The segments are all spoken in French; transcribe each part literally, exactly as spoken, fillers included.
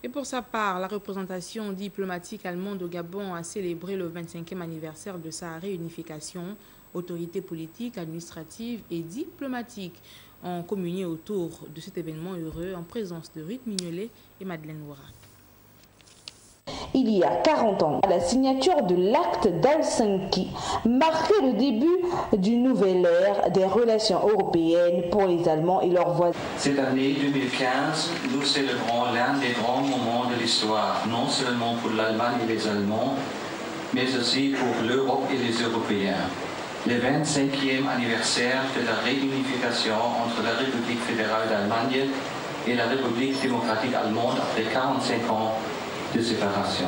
Et pour sa part, la représentation diplomatique allemande au Gabon a célébré le vingt-cinquième anniversaire de sa réunification. Autorités politiques, administratives et diplomatiques ont communié autour de cet événement heureux en présence de Ruth Mignolet et Madeleine Ouara. Il y a quarante ans, la signature de l'acte d'Helsinki marquait le début d'une nouvelle ère des relations européennes pour les Allemands et leurs voisins. Cette année deux mille quinze, nous célébrons l'un des grands moments de l'histoire, non seulement pour l'Allemagne et les Allemands, mais aussi pour l'Europe et les Européens. Le vingt-cinquième anniversaire de la réunification entre la République fédérale d'Allemagne et la République démocratique allemande après quarante-cinq ans de séparation.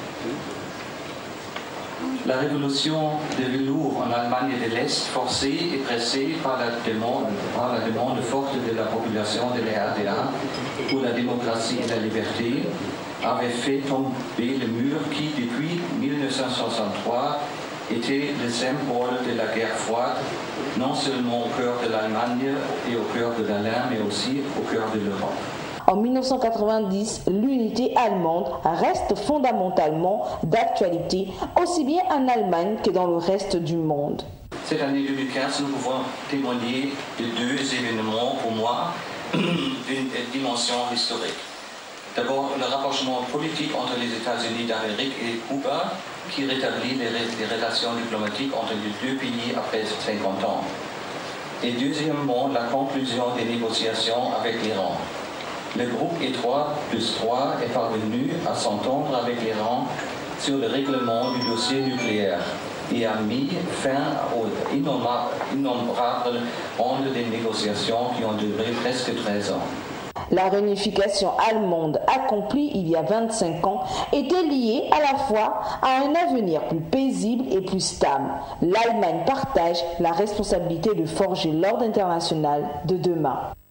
La révolution de velours en Allemagne de l'Est, forcée et pressée par la, demande, par la demande forte de la population de l'R D A pour la démocratie et la liberté, avait fait tomber le mur qui, depuis mille neuf cent soixante-trois, était le symbole de la guerre froide, non seulement au cœur de l'Allemagne et au cœur de l'Alain, mais aussi au cœur de l'Europe. En mille neuf cent quatre-vingt-dix, l'unité allemande reste fondamentalement d'actualité, aussi bien en Allemagne que dans le reste du monde. Cette année deux mille quinze, nous pouvons témoigner de deux événements pour moi d'une dimension historique. D'abord, le rapprochement politique entre les États-Unis d'Amérique et Cuba, qui rétablit les, les relations diplomatiques entre les deux pays après cinquante ans. Et deuxièmement, la conclusion des négociations avec l'Iran. Le groupe E trois plus trois est parvenu à s'entendre avec l'Iran sur le règlement du dossier nucléaire et a mis fin aux innombrables rondes de négociations qui ont duré presque treize ans. La réunification allemande accomplie il y a vingt-cinq ans était liée à la fois à un avenir plus paisible et plus stable. L'Allemagne partage la responsabilité de forger l'ordre international de demain.